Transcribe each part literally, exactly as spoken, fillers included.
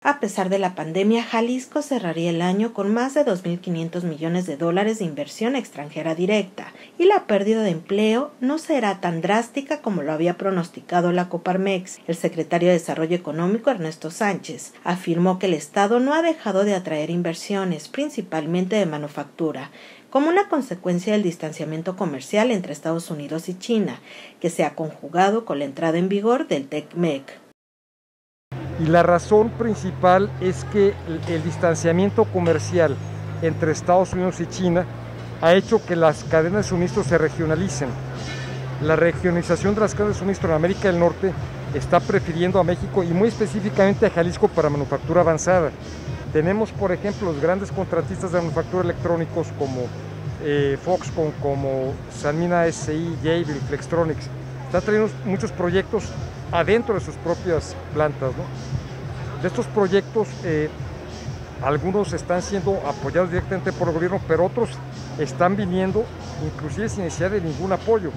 A pesar de la pandemia, Jalisco cerraría el año con más de dos mil quinientos millones de dólares de inversión extranjera directa, y la pérdida de empleo no será tan drástica como lo había pronosticado la Coparmex. El secretario de Desarrollo Económico, Ernesto Sánchez, afirmó que el Estado no ha dejado de atraer inversiones, principalmente de manufactura, como una consecuencia del distanciamiento comercial entre Estados Unidos y China, que se ha conjugado con la entrada en vigor del TEC-MEC. Y la razón principal es que el, el distanciamiento comercial entre Estados Unidos y China ha hecho que las cadenas de suministro se regionalicen. La regionalización de las cadenas de suministro en América del Norte está prefiriendo a México y muy específicamente a Jalisco para manufactura avanzada. Tenemos, por ejemplo, los grandes contratistas de manufactura electrónicos como eh, Foxconn, como Sanmina S I, Jabil, Flextronics. Están trayendo muchos proyectos adentro de sus propias plantas, ¿no? De estos proyectos, eh, algunos están siendo apoyados directamente por el gobierno, pero otros están viniendo inclusive sin necesidad de ningún apoyo.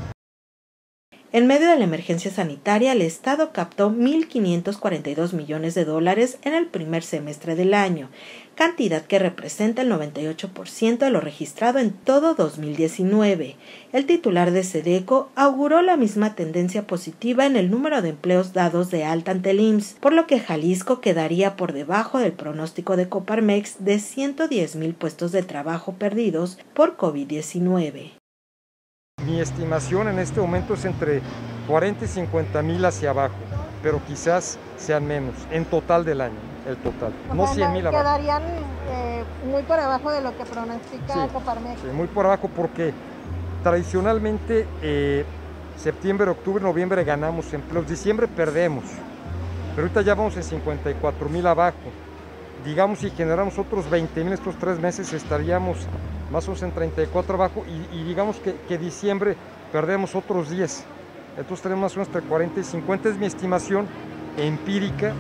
En medio de la emergencia sanitaria, el Estado captó mil quinientos cuarenta y dos millones de dólares en el primer semestre del año, cantidad que representa el noventa y ocho por ciento de lo registrado en todo dos mil diecinueve. El titular de SEDECO auguró la misma tendencia positiva en el número de empleos dados de alta ante el I M S S, por lo que Jalisco quedaría por debajo del pronóstico de Coparmex de ciento diez mil puestos de trabajo perdidos por COVID diecinueve. Mi estimación en este momento es entre cuarenta y cincuenta mil hacia abajo, pero quizás sean menos, en total del año, el total, o no sea, cien mil abajo. Quedarían eh, muy por abajo de lo que pronostica sí, Coparmex. Sí, muy por abajo porque tradicionalmente eh, septiembre, octubre, noviembre ganamos empleos, diciembre perdemos, pero ahorita ya vamos en cincuenta y cuatro mil abajo. Digamos, si generamos otros veinte mil estos tres meses, estaríamos más o menos en treinta y cuatro abajo y, y digamos que, que diciembre perdemos otros diez. Entonces tenemos más o menos entre cuarenta y cincuenta, es mi estimación empírica.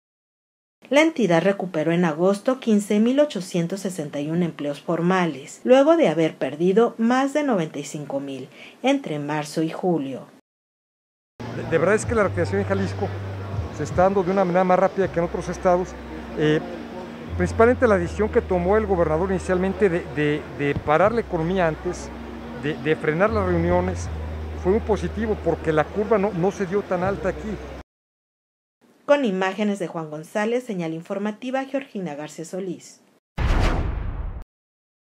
La entidad recuperó en agosto quince mil ochocientos sesenta y uno empleos formales, luego de haber perdido más de noventa y cinco mil entre marzo y julio. De, de verdad es que la reactivación en Jalisco se está dando de una manera más rápida que en otros estados. Eh, Principalmente la decisión que tomó el gobernador inicialmente de, de, de parar la economía antes, de, de frenar las reuniones, fue muy positivo porque la curva no, no se dio tan alta aquí. Con imágenes de Juan González, señal informativa Georgina García Solís.